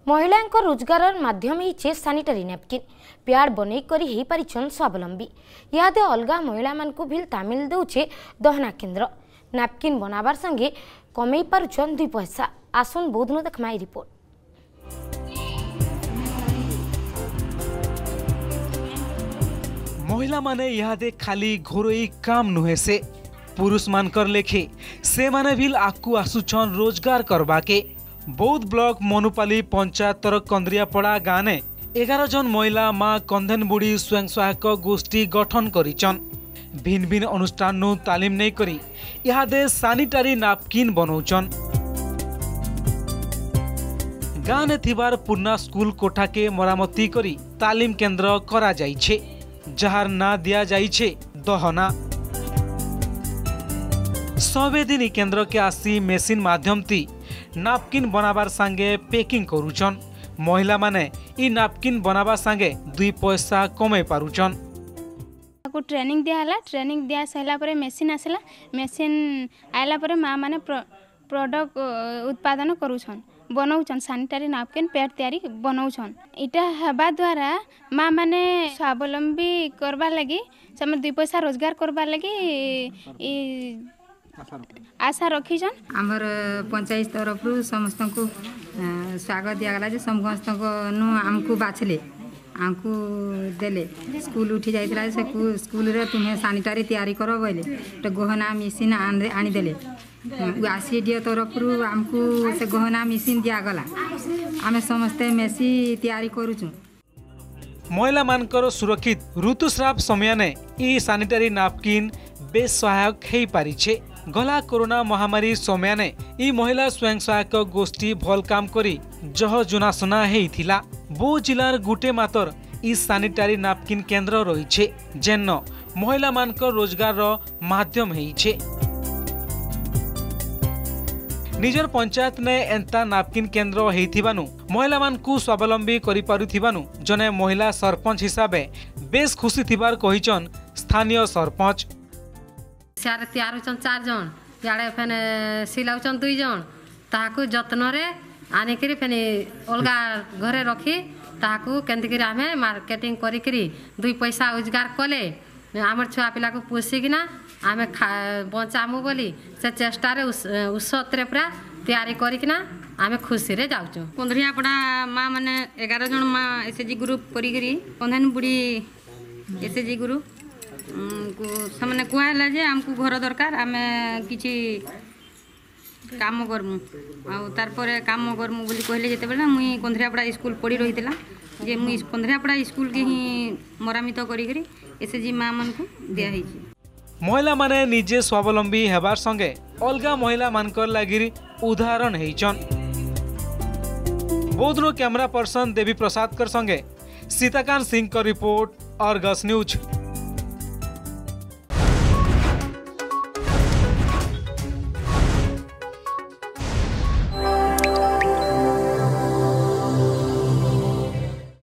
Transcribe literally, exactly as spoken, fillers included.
महिला रोजगार माध्यम ही सानिटारी नैपकिन प्याड बन कर पारिछन स्वावलंबी। यादे अलगा महिला मानकु भी तामिल दौचे दहना केन्द्र। नैपकिन बनाबार संगे कमई पारुछन दुई पैसा। आसन बौद्धन देखमाई रिपोर्ट। महिला माने यादे खाली घोरोई काम नुहे से पुरुष मानकर लेखे से माने भी आकु आसुछन रोजगार करबाके। बौद्ध ब्लॉक मनुपाली पंचायतर कंद्रियापड़ा गाँव ने एगार जन महिला माँ कंधन बुढ़ी स्वयं सहायक गोष्ठी गठन करिछन। भिन्न भिन्न अनुष्ठान नु तालीम नहीं करी इहादे सानिटारी नापकिन बनौछन। गाँव ने थिबार पुरना स्कूल कोठा के मरामती करी तालीम केन्द्र करा जाइछे, जहार ना दिया जाइछे दहना। सबे दिन केन्द्र के आसी मेसिन माध्यम ती नापकिन बनाबार संगे पैकिंग करूछन। महिला माने ई नापकिन बनाबा संगे दुई पैसा कमे पारुछन। को ट्रेनिंग दिया हला, ट्रेनिंग दिया सैला परे मेसिन आसला, मेसिन आइला परे माँ माने प्रोडक्ट उत्पादन करूछन, बनाउछन सानिटारी नापकिन पैड तैयारी बनाउछन। इटा हबा द्वारा माँ माने स्वावलंबी करबा लगी सम दुई पैसा रोजगार करबा लगी ई आशा रखीछन। आमर पंचायत तरफ समस्त को स्वागत दिया गला जे समस्त को नु हमको बाछले हमको देले स्कूल उठी जाइतला से स्कूल रे तुम्हें सानिटारी तैयारी करो बोले तो गहना मशीन आनी देले। आसीडीओ तरफ हमको से गहना मशीन दिया गला, आम समस्ते मेसी तैयारी करूछु। महिला मानकर सुरक्षित ऋतुस्राव समय ने ई सानिटारी नापकिन बेस सहायक हेई पारिछे। गला कोरोना महामारी समय ने ई महिला स्वयं सहायक गोष्ठी भल काम करी जह जुनासुना हेइथिला। बो जिलार गुटे मातर ई सानिटारी नापकिन केन्द्र रहिछे जेन महिला मानकर रोजगार रो माध्यम हेइछे। निजर पंचायत ने एंता नापकिन केन्द्र हेइथिबानु महिला मानकु स्वावलंबी करि पारुथिबानु जने महिला सरपंच हिसाबे बेस खुशी थिबार कहिचन स्थानीय सरपंच। सियार तैयार होचन चार जन, याडे फेने सिलाउचन दुई जन, ताहाकु जत्न रे आने करी फेने अलगा घरे रखी ताहाकु केंति करी आमे मार्केटिंग करी करी दुई पैसा रोजगार कले आमर छुआ पिला को पोसिकिना आमे बचामु बोली से चेष्टा रे उसत्रे पूरा तैयारी करिकिना आमे खुशी रे जाउचु। कंद्रियापड़ा माँ माने एगार जन माँ एसएचजी ग्रुप करी करी कंधन बुढ़ी एसएचजी ग्रुप से कहला जे आमको घर दरकार आमे किछि काम करमु आर काम करमु बोली कहले जेते बेला मुई कंद्रियापड़ा स्कूल पढ़ी रहीतिला जे मुई कंद्रियापड़ा स्कूल के ही मरामित करी करी एसएचजी माँ मन को दिया हिछि। महिला माने निजे स्वावलंबी हेबार संगे अलगा महिला मानकर लागिर उदाहरण हेइचन। बौद्धनो कैमरा पर्सन देवी प्रसाद कर संगे सीताकांत सिंह का रिपोर्ट, अर्गस न्यूज।